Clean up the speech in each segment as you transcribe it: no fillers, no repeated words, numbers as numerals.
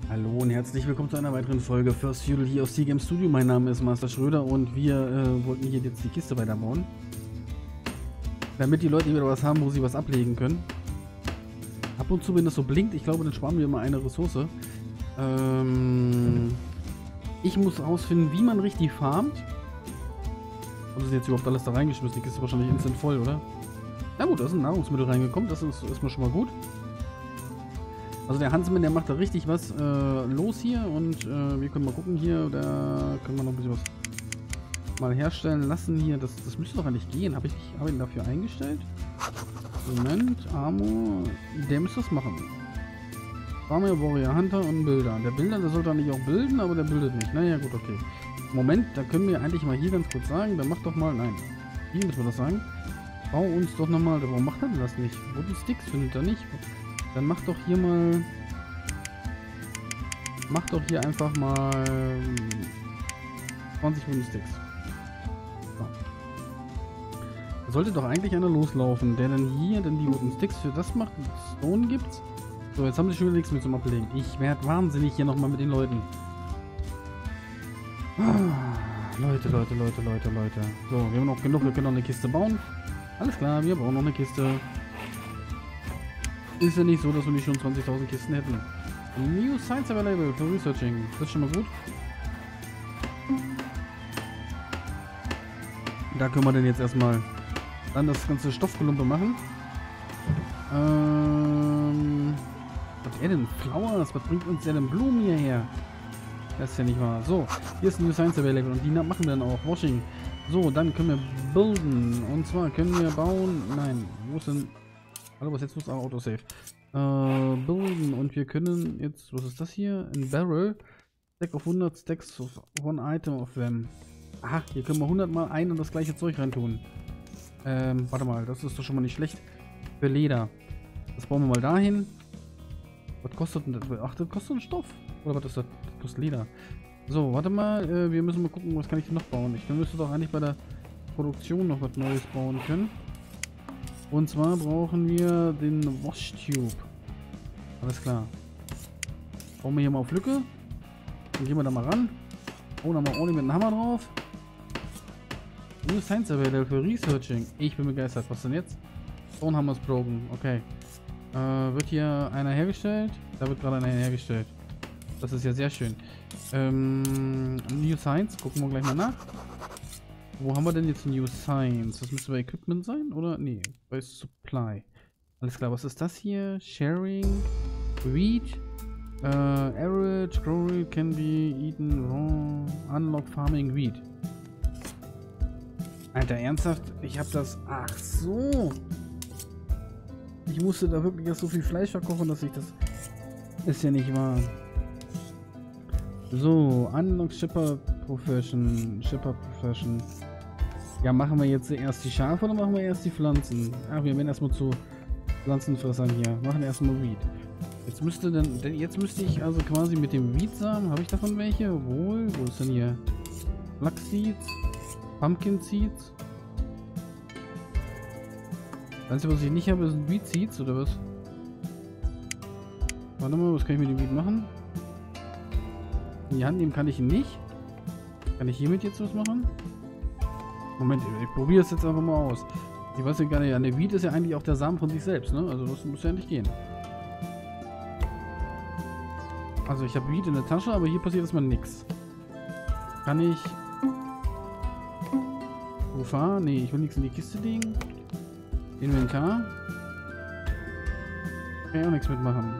Hallo und herzlich willkommen zu einer weiteren Folge First Feudal hier aus Seagame Studio. Mein Name ist Master Schröder und wir wollten hier jetzt die Kiste weiterbauen. Damit die Leute wieder was haben, wo sie was ablegen können. Ab und zu, wenn das so blinkt, ich glaube, dann sparen wir immer eine Ressource. Ich muss rausfinden, wie man richtig farmt. Haben sie jetzt überhaupt alles da reingeschmissen? Die Kiste ist wahrscheinlich instant voll, oder? Na gut, da ist ein Nahrungsmittel reingekommen, das ist erstmal schon mal gut. Also der Hansmann, der macht da richtig was los hier und wir können mal gucken hier, da können wir noch ein bisschen was mal herstellen lassen hier. Das müsste doch eigentlich gehen. Habe ich ihn dafür eingestellt? Moment, Armor, der müsste das machen. Farmer, Warrior, Hunter und Bilder. Der Bilder, der sollte eigentlich auch bilden, aber der bildet nicht. Naja, gut, okay. Moment, da können wir eigentlich mal hier ganz kurz sagen, dann mach doch mal, nein, hier müssen wir das sagen. Bau uns doch nochmal, warum macht er denn das nicht? Wooden Sticks findet er nicht. Dann mach doch hier mal, einfach mal 20 Wooden Sticks. So. Da sollte doch eigentlich einer loslaufen, der dann hier dann die Wooden Sticks für das macht, Stone gibt's. So, jetzt haben sie schon wieder nichts mehr zum Ablegen. Ich werde wahnsinnig hier nochmal mit den Leuten. Leute. So, wir haben noch genug, wir können noch eine Kiste bauen. Alles klar, wir brauchen noch eine Kiste. Ist ja nicht so, dass wir nicht schon 20.000 Kisten hätten. New Science available for researching. Das ist schon mal gut. Da können wir dann jetzt erstmal dann das ganze Stoffgelumpe machen. Was ist denn? Flowers? Was bringt uns denn Blumen hierher? Das ist ja nicht wahr. So, hier ist New Science available und die machen wir dann auch. Washing. So, dann können wir builden. Und zwar können wir bauen. Nein, wo ist denn. Hallo, was jetzt muss auch Autosave. Builden und wir können jetzt, was ist das hier? Ein Barrel. Stack of 100 Stacks of one item of them. Aha, hier können wir 100 mal ein und das gleiche Zeug reintun. Warte mal, das ist doch schon mal nicht schlecht. Für Leder. Das bauen wir mal dahin. Was kostet denn das? Ach, das kostet einen Stoff. Oder was ist das? Das kostet Leder. So, warte mal, wir müssen mal gucken, was kann ich denn noch bauen. Ich müsste doch eigentlich bei der Produktion noch was Neues bauen können. Und zwar brauchen wir den Wash Tube. Alles klar. Bauen wir hier mal auf Lücke. Dann gehen wir da mal ran. Oh, dann mal ordentlich mit dem Hammer drauf. New Science available für Researching. Ich bin begeistert. Was denn jetzt? Stone Hammer ist broken. Okay. Wird hier einer hergestellt? Da wird gerade einer hergestellt. Das ist ja sehr schön. New Science. Gucken wir gleich mal nach. Wo haben wir denn jetzt New Science? Das müsste bei Equipment sein, oder? Nee, bei Supply. Alles klar, was ist das hier? Sharing, Read, Average, Grow, can be eaten, raw, Unlock Farming, Read. Alter, ernsthaft? Ich hab das... Ach so! Ich musste da wirklich erst so viel Fleisch verkochen, dass ich das... Ist ja nicht wahr. So, Unlock Shipper Profession. Ja, machen wir jetzt erst die Schafe oder machen wir erst die Pflanzen? Ach, wir werden erstmal zu Pflanzenfressern hier. Machen erstmal Weed. Jetzt müsste ich also quasi mit dem Weed-Samen, habe ich davon welche? Wohl, wo ist denn hier? Flax Seeds? Pumpkin Seeds? Das Einzige, was ich nicht habe, sind Weed Seeds oder was? Warte mal, was kann ich mit dem Weed machen? In die Hand nehmen kann ich ihn nicht. Kann ich hiermit jetzt was machen? Moment, ich probiere es jetzt einfach mal aus. Ich weiß ja gar nicht, an der Weed ist ja eigentlich auch der Samen von sich selbst, ne? Also das muss ja nicht gehen. Also ich habe Weed in der Tasche, aber hier passiert erstmal nichts. Kann ich... Ufa? Nee, ich will nichts in die Kiste legen. Inventar. Kann ich auch nichts mitmachen.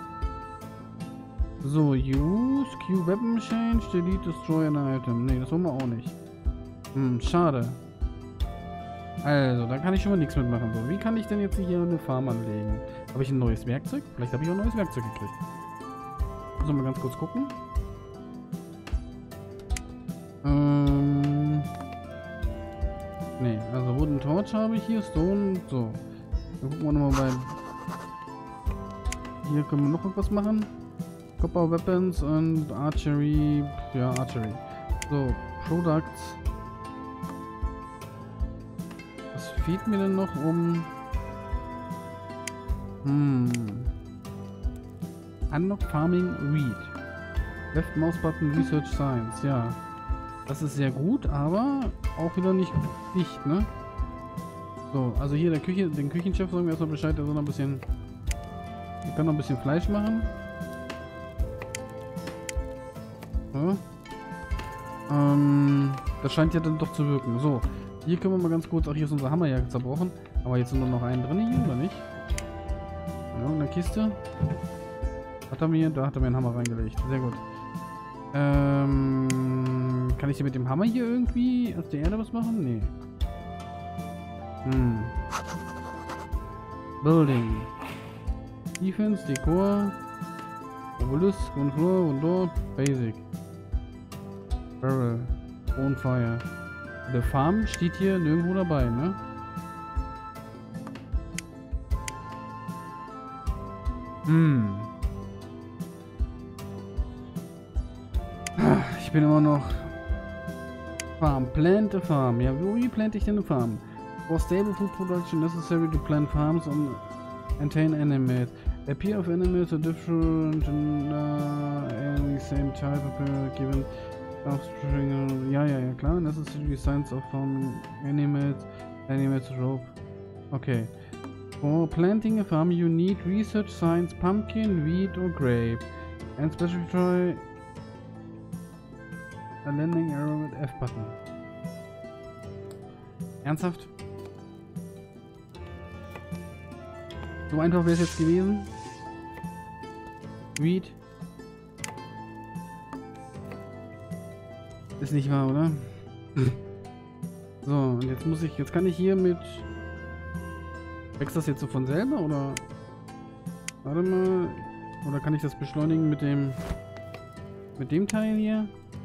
So, use, Q Weapon Change, delete, destroy an item. Nee, das wollen wir auch nicht. Schade. Also, da kann ich schon mal nichts mitmachen. So, wie kann ich denn jetzt hier eine Farm anlegen? Habe ich ein neues Werkzeug? Vielleicht habe ich auch ein neues Werkzeug gekriegt. Müssen wir mal ganz kurz gucken. Nee, also Wooden Torch habe ich hier, Stone, so. Dann gucken wir nochmal bei... Hier können wir noch etwas machen. Copper Weapons und Archery, ja, Archery. So, Products. Was fehlt mir denn noch Unlock Farming Read. Left Mouse Button Research Science, ja. Das ist sehr gut, aber auch wieder nicht, ne? So, also hier den Küchenchef sagen wir erstmal Bescheid, der soll noch ein bisschen. Wir können noch ein bisschen Fleisch machen. So. Das scheint ja dann doch zu wirken. So, hier können wir mal ganz kurz. Ach, hier ist unser Hammer ja zerbrochen. Aber jetzt sind nur noch einen drin hier, oder nicht? Ja, in der Kiste. Hat er mir, da hat er mir einen Hammer reingelegt. Sehr gut. Kann ich hier mit dem Hammer hier irgendwie aus der Erde was machen? Nee. Building. Defense, Dekor. Obelisk, Ground Floor, Rundor, Basic. Barrel. Bonfire. Der Farm steht hier nirgendwo dabei, ne? Ich bin immer noch... Farm. Plant a farm. Ja, wie plante ich denn eine Farm? For stable food production necessary to plant farms and maintain animals. Appear of animals are different in any same type of given offspring. Ja, klar. Necessary science of farming animals rope. Okay. For planting a farm you need research science, pumpkin, wheat or grape. And specify a landing arrow mit F-Button. Ernsthaft? So einfach wäre es jetzt gewesen. Wheat. Ist nicht wahr, oder? So, und jetzt kann ich hier mit... Wächst das jetzt so von selber, oder? Warte mal. Oder kann ich das beschleunigen mit dem Teil hier?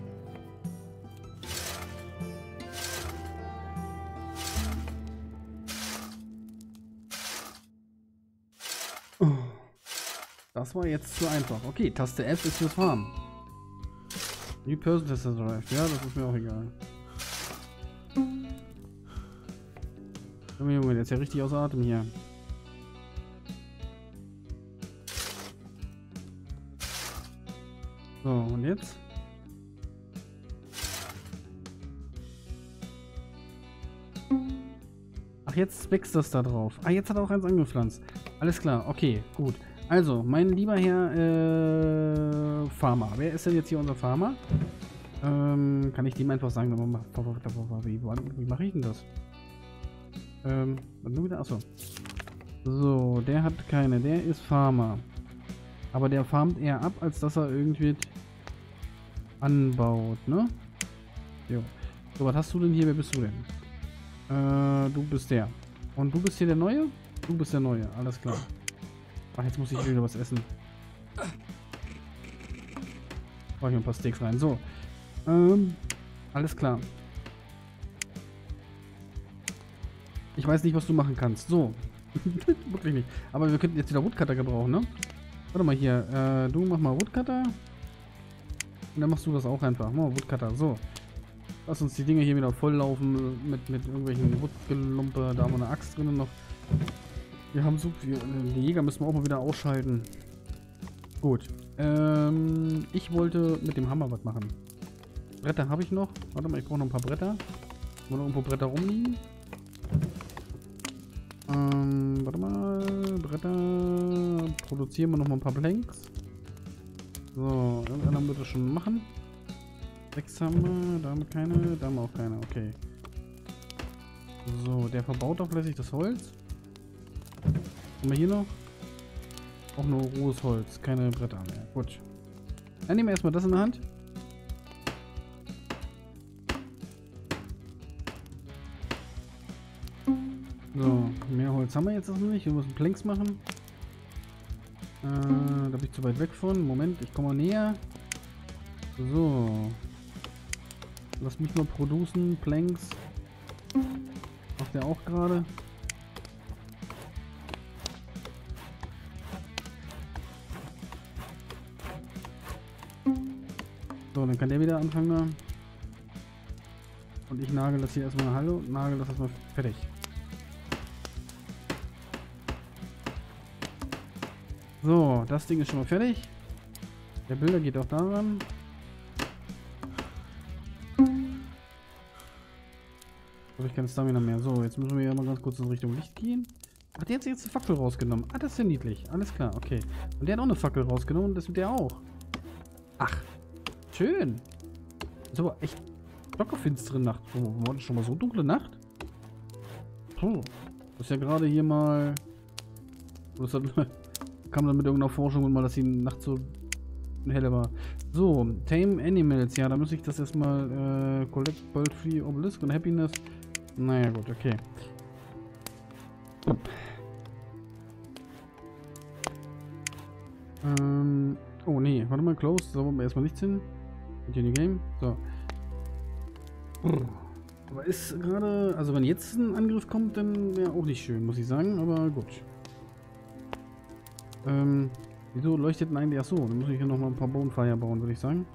Oh. Das war jetzt zu einfach. Okay, Taste F ist fürs Farm. New Person Tester Drive. Ja, das ist mir auch egal. Junge, der ist ja richtig außer Atem hier. So, und jetzt? Ach, jetzt wächst das da drauf. Ah, jetzt hat er auch eins angepflanzt. Alles klar, okay, gut. Also, mein lieber Herr Farmer. Wer ist denn jetzt hier unser Farmer? Kann ich dem einfach sagen, wie mache ich denn das? Nur wieder, achso. So, der hat keine, der ist Farmer. Aber der farmt eher ab, als dass er irgendwie anbaut, ne? Jo. So, was hast du denn hier? Wer bist du denn? Du bist der. Und du bist hier der Neue? Du bist der Neue, alles klar. Ach, jetzt muss ich wieder was essen. Brauche ich ein paar Steaks rein. So. Alles klar. Ich weiß nicht, was du machen kannst. So. Wirklich nicht. Aber wir könnten jetzt wieder Woodcutter gebrauchen, ne? Warte mal hier. Du mach mal Woodcutter. Und dann machst du das auch einfach. Mach mal Woodcutter. So. Lass uns die Dinge hier wieder volllaufen mit irgendwelchen Woodgelumpe. Da haben wir eine Axt drin noch. Wir haben so viel. Die Jäger müssen wir auch mal wieder ausschalten. Gut. Ich wollte mit dem Hammer was machen. Bretter habe ich noch. Warte mal, ich brauche noch ein paar Bretter. Wo noch irgendwo Bretter rumliegen. Warte mal. Bretter. Produzieren wir noch mal ein paar Planks. So, irgendeiner wird das schon machen. 6 haben wir. Da haben wir keine. Da haben wir auch keine. Okay. So, der verbaut auch lässig das Holz. Haben wir hier noch? Auch nur rohes Holz. Keine Bretter mehr. Gut. Dann nehmen wir erstmal das in der Hand. So, mehr Holz haben wir jetzt noch nicht. Wir müssen Planks machen. Da bin ich zu weit weg von. Moment, ich komme mal näher. So. Lass mich mal produzieren. Planks. Macht der auch gerade. So, dann kann der wieder anfangen. Und ich nagel das hier erstmal hallo und nagel das erstmal fertig. So, das Ding ist schon mal fertig. Der Bilder geht auch daran. Habe ich keine Stamina mehr. So, jetzt müssen wir ja mal ganz kurz in Richtung Licht gehen. Ach, der hat sich jetzt eine Fackel rausgenommen. Ah, das ist ja niedlich. Alles klar, okay. Und der hat auch eine Fackel rausgenommen und das mit der auch. Ach, schön. Ist aber echt stockfinstere Nacht. Oh, war das schon mal so dunkle Nacht? Puh. Das ist ja gerade hier mal... Das hat, kam dann mit irgendeiner Forschung und mal, dass die Nacht so helle war. So, Tame Animals. Ja, da muss ich das erstmal Collect Bolt Free Obelisk und Happiness. Naja, gut, okay. Oh nee, warte mal, close. Da wollen wir erstmal nichts hin. Continue Game. So. Aber ist gerade, also wenn jetzt ein Angriff kommt, dann wäre auch nicht schön, muss ich sagen, aber gut. Wieso leuchtet denn eigentlich? Achso, dann muss ich hier nochmal ein paar Bonfire bauen, würde ich sagen.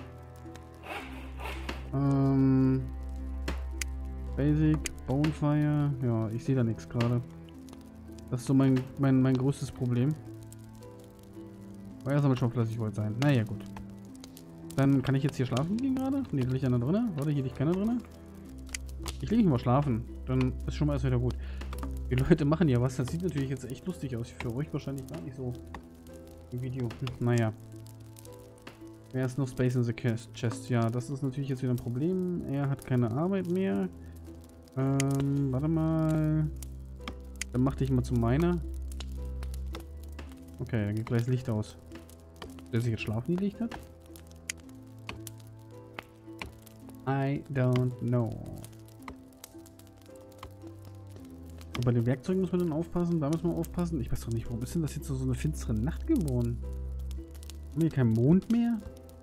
Basic, Bonfire. Ja, ich sehe da nichts gerade. Das ist so mein größtes Problem. War erst einmal schon fleißig wollte sein. Naja, gut. Dann kann ich jetzt hier schlafen gehen gerade? Ne, da liegt einer drin. Warte, hier liegt keiner drin. Ich lege mich mal schlafen. Dann ist schon mal erst wieder gut. Die Leute machen ja was. Das sieht natürlich jetzt echt lustig aus. Für euch wahrscheinlich gar nicht so im Video. Naja. Wer ist noch Space in the Chest? Ja, das ist natürlich jetzt wieder ein Problem. Er hat keine Arbeit mehr. Warte mal. Dann mach dich mal zu meiner. Okay, dann geht gleich das Licht aus. Der sich jetzt schlafen, die Licht hat? I don't know. Und bei den Werkzeugen muss man dann aufpassen. Da muss man aufpassen. Ich weiß doch nicht, warum ist denn das jetzt so eine finstere Nacht geworden? Haben wir hier keinen Mond mehr?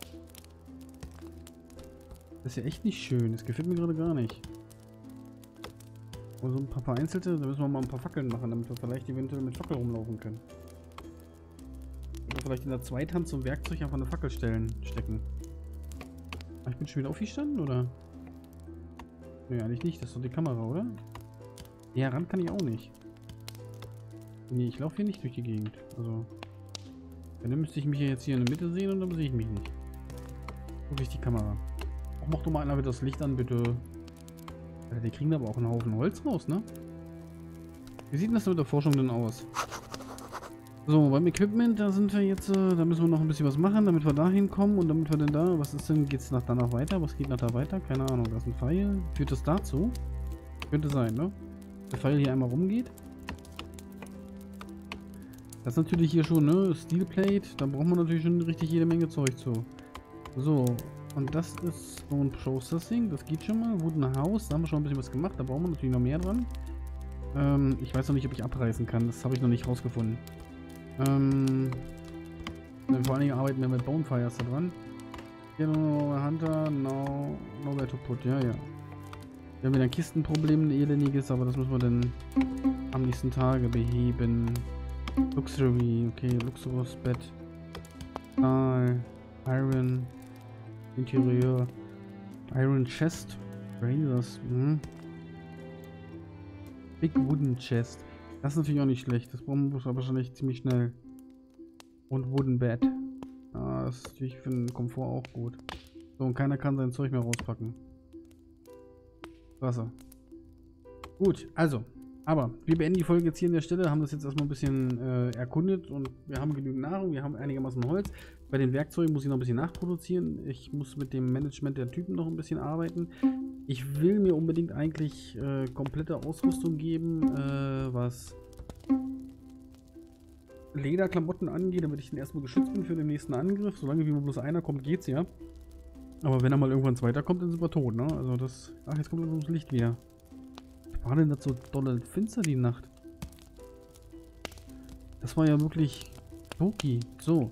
Das ist ja echt nicht schön. Das gefällt mir gerade gar nicht. Oder so ein paar vereinzelte. Da müssen wir mal ein paar Fackeln machen, damit wir vielleicht eventuell mit Fackel rumlaufen können. Oder vielleicht in der Zweithand zum Werkzeug einfach eine Fackel stecken. Ach, ich bin schon wieder aufgestanden, oder? Nee, eigentlich nicht. Das ist doch die Kamera, oder? Ja, ran kann ich auch nicht. Nee, ich laufe hier nicht durch die Gegend. Also. Dann müsste ich mich jetzt hier in der Mitte sehen und dann sehe ich mich nicht. Guck ich die Kamera. Auch mach doch mal einer wieder das Licht an, bitte. Alter, die kriegen aber auch einen Haufen Holz raus, ne? Wie sieht denn das mit der Forschung denn aus? So, beim Equipment, da sind wir jetzt, da müssen wir noch ein bisschen was machen, damit wir da hinkommen und damit wir denn da, was ist denn, geht's nach danach weiter? Was geht nach da weiter? Keine Ahnung, da ist ein Pfeil. Führt das dazu? Könnte sein, ne? Der Pfeil hier einmal rumgeht. Das ist natürlich hier schon, ne? Steel Plate, da braucht man natürlich schon richtig jede Menge Zeug zu. So, und das ist so ein Processing, das geht schon mal. Wooden House, da haben wir schon ein bisschen was gemacht, da brauchen wir natürlich noch mehr dran. Ich weiß noch nicht, ob ich abreißen kann, das habe ich noch nicht rausgefunden. Vor allen Dingen arbeiten wir mit Bonefires da dran. Genau, Hunter, nowhere to put, ja. Wir haben wieder ein Kistenproblem, ein elendiges, aber das müssen wir dann am nächsten Tage beheben. Luxury, okay, Luxusbett. Stahl, Iron, Interieur, Iron Chest, Razors, Big Wooden Chest. Das ist natürlich auch nicht schlecht, das brauchen wir aber wahrscheinlich ziemlich schnell. Und Wooden Bed. Ah, das ist natürlich für den Komfort auch gut. So, und keiner kann sein Zeug mehr rauspacken. Wasser. Gut, also. Aber wir beenden die Folge jetzt hier an der Stelle, haben das jetzt erstmal ein bisschen erkundet und wir haben genügend Nahrung, wir haben einigermaßen Holz. Bei den Werkzeugen muss ich noch ein bisschen nachproduzieren. Ich muss mit dem Management der Typen noch ein bisschen arbeiten. Ich will mir unbedingt eigentlich komplette Ausrüstung geben, was Lederklamotten angeht, damit ich dann erstmal geschützt bin für den nächsten Angriff. Solange wie nur bloß einer kommt, geht's ja. Aber wenn er mal irgendwann ein zweiter kommt, dann sind wir tot, ne? Also das... Ach, jetzt kommt das Licht wieder. War denn das so dolle finster die Nacht? Das war ja wirklich spooky. So.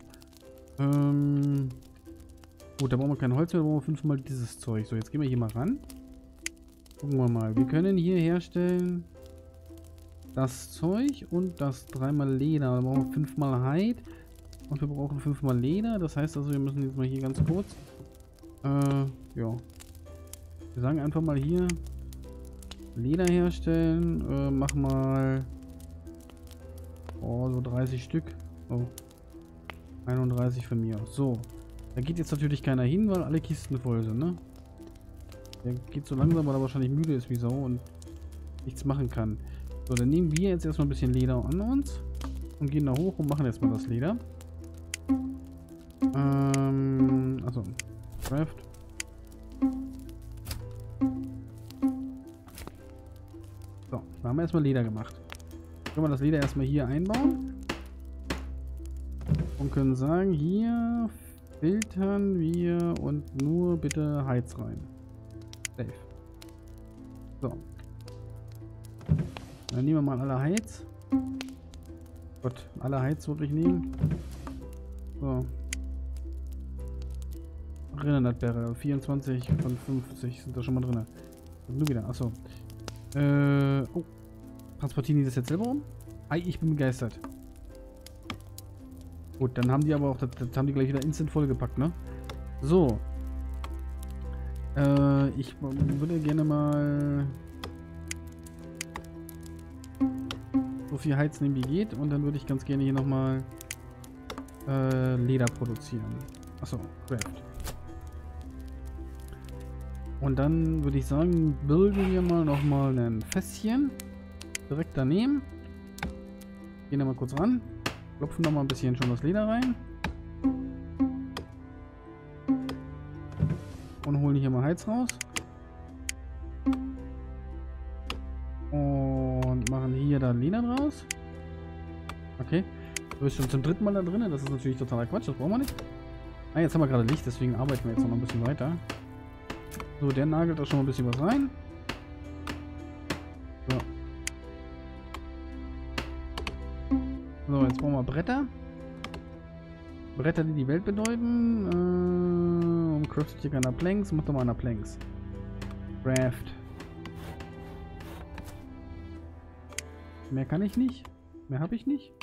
Gut, da brauchen wir kein Holz mehr, da brauchen wir 5-mal dieses Zeug. So, jetzt gehen wir hier mal ran. Gucken wir mal. Wir können hier herstellen das Zeug und das 3-mal Leder. Da brauchen wir 5-mal Hide und wir brauchen 5-mal Leder. Das heißt also, wir müssen jetzt mal hier ganz kurz. Ja. Wir sagen einfach mal hier Leder herstellen. Mach mal so 30 Stück. Oh. 31 von mir aus. So. Da geht jetzt natürlich keiner hin, weil alle Kisten voll sind, ne? Der geht so langsam, weil er wahrscheinlich müde ist wie Sau und nichts machen kann. So, dann nehmen wir jetzt erstmal ein bisschen Leder an uns und gehen da hoch und machen erstmal das Leder. Also, Craft. So, da haben wir erstmal Leder gemacht. Können wir das Leder erstmal hier einbauen. Und können sagen, hier filtern wir und nur bitte Heiz rein. Safe. So. Dann nehmen wir mal alle Heiz. Gott, alle Heiz wirklich nehmen. So. Rinnernatbeere. 24 von 50 sind da schon mal drin. Und nur wieder. Achso. Oh. Transportieren die das jetzt selber um? Ei, ich bin begeistert. Gut, dann haben die aber auch, das haben die gleich wieder instant vollgepackt, ne? So. Ich würde gerne mal so viel Heiz nehmen wie geht und dann würde ich ganz gerne hier nochmal Leder produzieren. Achso, Craft. Und dann würde ich sagen, bilden wir mal nochmal ein Fässchen. Direkt daneben. Gehen da mal kurz ran. Klopfen noch mal ein bisschen schon das Leder rein. Und holen hier mal Heiz raus. Und machen hier dann Leder draus. Okay. Du bist schon zum dritten Mal da drin. Das ist natürlich totaler Quatsch. Das brauchen wir nicht. Ah, jetzt haben wir gerade Licht. Deswegen arbeiten wir jetzt noch ein bisschen weiter. So, der nagelt da schon mal ein bisschen was rein. So. So, jetzt brauchen wir Bretter. Bretter, die die Welt bedeuten. Und craftet hier keiner Planks. Mach doch mal einer Planks. Craft. Mehr kann ich nicht. Mehr habe ich nicht.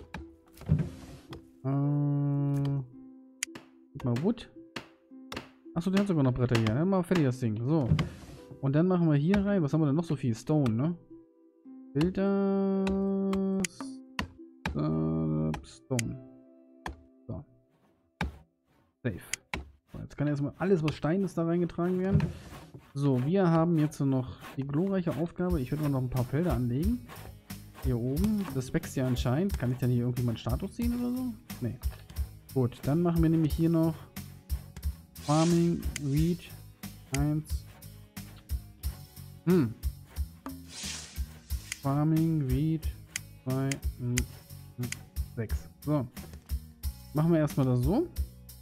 Gib mal Wood. Achso, der hat sogar noch Bretter hier. Dann mal fertig das Ding. So. Und dann machen wir hier rein. Was haben wir denn noch so viel? Stone, ne? Filter. Stone. So. Safe. So, jetzt kann erstmal alles, was Stein ist, da reingetragen werden. So, wir haben jetzt noch die glorreiche Aufgabe. Ich würde mal noch ein paar Felder anlegen. Hier oben. Das wächst ja anscheinend. Kann ich dann hier irgendwie meinen Status sehen oder so? Nee. Gut, dann machen wir nämlich hier noch Farming, Wheat, 1. Farming, Wheat, 2, 6. So. Machen wir erstmal das so.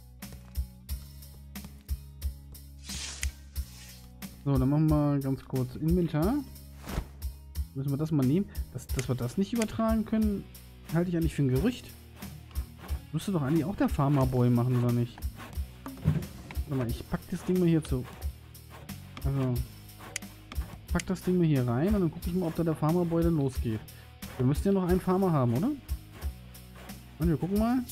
So, dann machen wir ganz kurz Inventar. Müssen wir das mal nehmen. Dass wir das nicht übertragen können, halte ich eigentlich für ein Gerücht. Müsste doch eigentlich auch der Farmerboy machen, oder nicht? Warte mal, ich pack das Ding mal hier zu. Also, pack das Ding mal hier rein und dann gucke ich mal, ob da der Farmerboy dann losgeht. Wir müssten ja noch einen Farmer haben, oder? Und wir gucken mal.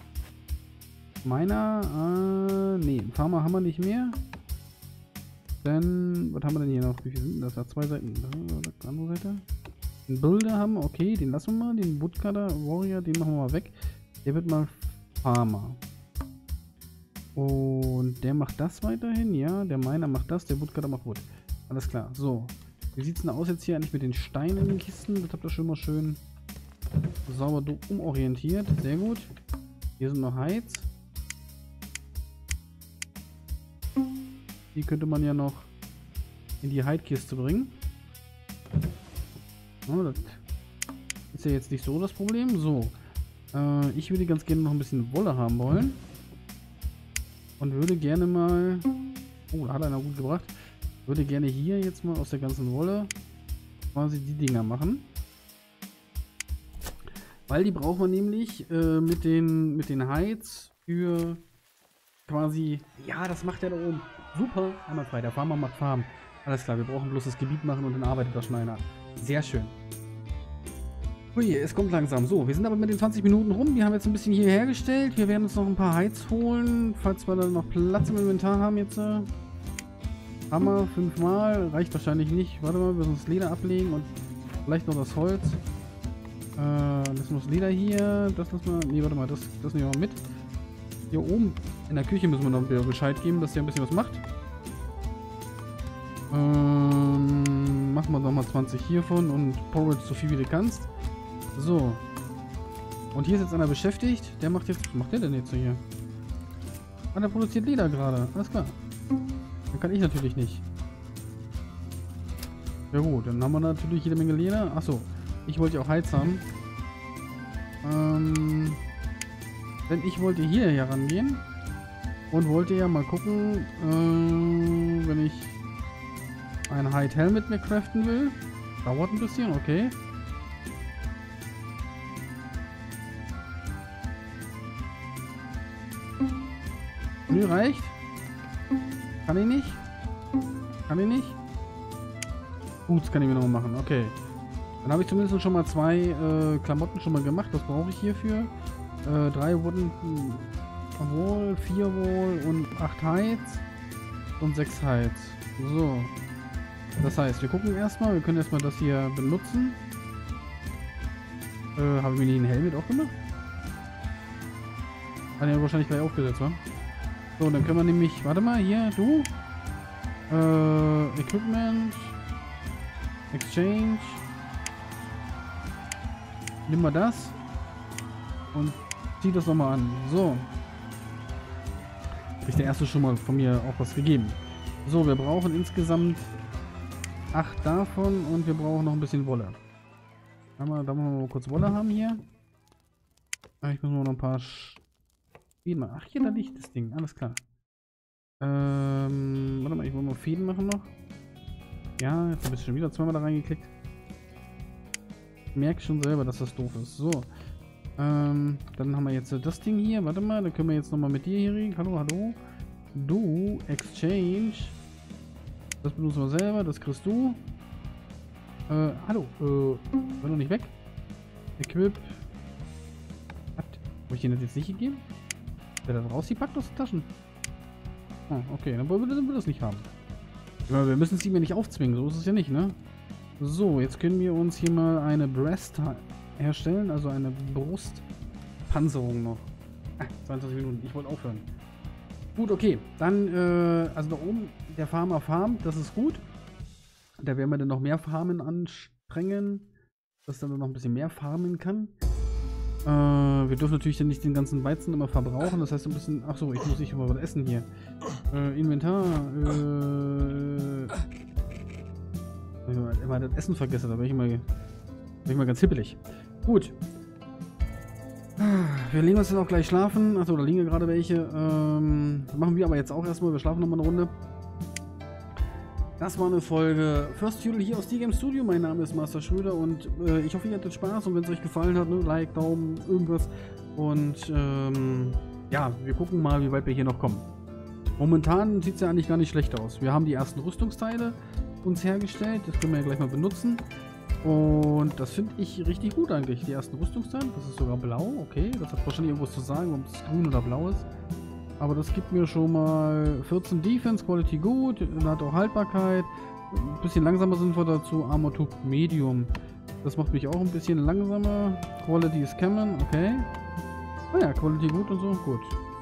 Meiner, nee, einen Farmer haben wir nicht mehr. Dann, was haben wir denn hier noch? Wie viel sind das? Da 2 Seiten. Da, andere Seite. Den Builder haben wir, okay, den lassen wir mal. Den Woodcutter Warrior, den machen wir mal weg. Der wird mal Farmer. Und der macht das weiterhin, ja. Der Miner macht das, der Woodcutter macht Wood. Alles klar. So. Wie sieht es denn aus jetzt hier eigentlich mit den Steinen in den Kisten? Das habt ihr schon mal schön sauber umorientiert. Sehr gut. Hier sind noch Heiz. Die könnte man ja noch in die Heidkiste bringen. Oh, das ist ja jetzt nicht so das Problem. So. Ich würde ganz gerne noch ein bisschen Wolle haben wollen. Und würde gerne mal... Oh, da hat einer gut gebracht. Würde gerne hier jetzt mal aus der ganzen Wolle quasi die Dinger machen. Weil die braucht man nämlich mit den Heiz für quasi... Ja, das macht er da oben. Super, einmal frei. Der Farmer macht Farm. Alles klar, wir brauchen bloß das Gebiet machen und dann arbeitet der Schneider. Sehr schön. Ui, es kommt langsam. So, wir sind aber mit den 20 Minuten rum. Wir haben jetzt ein bisschen hier hergestellt. Wir werden uns noch ein paar Heiz holen, falls wir dann noch Platz im Inventar haben jetzt. Hammer, 5-mal. Reicht wahrscheinlich nicht. Warte mal, wir müssen das Leder ablegen und vielleicht noch das Holz. Lassen wir das Leder hier. Das lassen wir... Nee, warte mal, das nehmen wir mal mit. Hier oben in der Küche müssen wir noch Bescheid geben, dass der ein bisschen was macht. Machen wir doch mal 20 hiervon und Porridge so viel wie du kannst. So. Und hier ist jetzt einer beschäftigt. Der macht jetzt... Was macht der denn jetzt so hier? Ah, der produziert Leder gerade. Alles klar. Dann kann ich natürlich nicht. Ja gut, dann haben wir natürlich jede Menge Leder. Achso, ich wollte ja auch Heiz haben. Denn ich wollte hier herangehen. Und wollte ja mal gucken, wenn ich ein Hide Helmet mir craften will. Dauert ein bisschen, okay. Nö, reicht. Kann ich nicht. Kann ich nicht. Boots kann ich mir noch machen, okay. Dann habe ich zumindest schon mal 2 Klamotten schon mal gemacht. Was brauche ich hierfür? 3 wurden wohl, 4 wohl und 8 Hides und 6 Hides. So. Das heißt, wir gucken erstmal. Wir können erstmal das hier benutzen. Habe ich mir nicht ein Helmet auch gemacht? Hat ja wahrscheinlich gleich aufgesetzt, wa? So, dann können wir nämlich... Warte mal, hier, du. Equipment. Exchange. Nimm mal das. Und zieh das nochmal an. So. Ist der erste schon mal von mir auch was gegeben. So, wir brauchen insgesamt 8 davon und wir brauchen noch ein bisschen Wolle. Da wollen wir mal kurz Wolle haben hier. Ich muss noch ein paar Fäden machen. Ach, hier, da liegt das Ding. Alles klar. Warte mal, ich will mal Fäden machen noch. Ja, jetzt habe ich schon wieder zweimal da reingeklickt. Ich merke schon selber, dass das doof ist. So. Dann haben wir jetzt das Ding hier. Warte mal, dann können wir jetzt nochmal mit dir hier reden. Hallo, hallo. Du, Exchange. Das benutzen wir selber, das kriegst du. Hallo, war noch nicht weg. Equip. Was? Habe ich den das jetzt nicht gegeben? Der da raus, die packt aus den Taschen. Oh, okay, dann wollen wir das nicht haben. Aber wir müssen es ihm ja nicht aufzwingen, so ist es ja nicht, ne? So, jetzt können wir uns hier mal eine Breast herstellen, also eine Brustpanzerung noch. 22 Minuten, ich wollte aufhören. Gut, okay, dann, also da oben, der Farmer farmt, das ist gut. Da werden wir dann noch mehr Farmen anstrengen, dass er dann noch ein bisschen mehr farmen kann. Wir dürfen natürlich dann nicht den ganzen Weizen immer verbrauchen, das heißt ein bisschen... Achso, ich muss nicht immer was essen hier. Inventar, immer das Essen vergessen, da bin ich mal ganz hippelig. Gut. Wir legen uns dann auch gleich schlafen. Achso, da liegen ja gerade welche. Machen wir aber jetzt auch erstmal. Wir schlafen nochmal eine Runde. Das war eine Folge First Feudal hier aus D-Game Studio. Mein Name ist Master Schröder und ich hoffe, ihr hattet Spaß. Und wenn es euch gefallen hat, ne, Like, Daumen, irgendwas. Und ja, wir gucken mal, wie weit wir hier noch kommen. Momentan sieht es ja eigentlich gar nicht schlecht aus. Wir haben die ersten Rüstungsteile uns hergestellt. Das können wir ja gleich mal benutzen. Und das finde ich richtig gut eigentlich, die ersten Rüstungsteile. Das ist sogar blau, okay. Das hat wahrscheinlich irgendwas zu sagen, ob es grün oder blau ist. Aber das gibt mir schon mal 14 Defense, Quality gut, hat auch Haltbarkeit. Ein bisschen langsamer sind wir dazu, Armor Tube Medium. Das macht mich auch ein bisschen langsamer. Quality ist Cameron, okay. Naja, Quality gut und so, gut.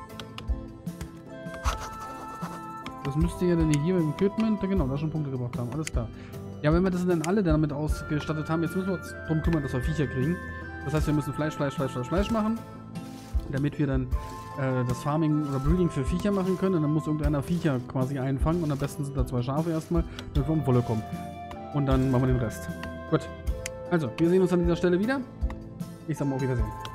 Das müsste ja dann hier im Equipment, genau, da schon Punkte gebracht haben, alles klar. Ja, wenn wir das dann alle damit ausgestattet haben, jetzt müssen wir uns darum kümmern, dass wir Viecher kriegen. Das heißt, wir müssen Fleisch machen, damit wir dann das Farming oder Breeding für Viecher machen können. Und dann muss irgendeiner Viecher quasi einfangen und am besten sind da 2 Schafe erstmal, damit wir um Wolle kommen. Und dann machen wir den Rest. Gut. Also, wir sehen uns an dieser Stelle wieder. Ich sag mal auf Wiedersehen.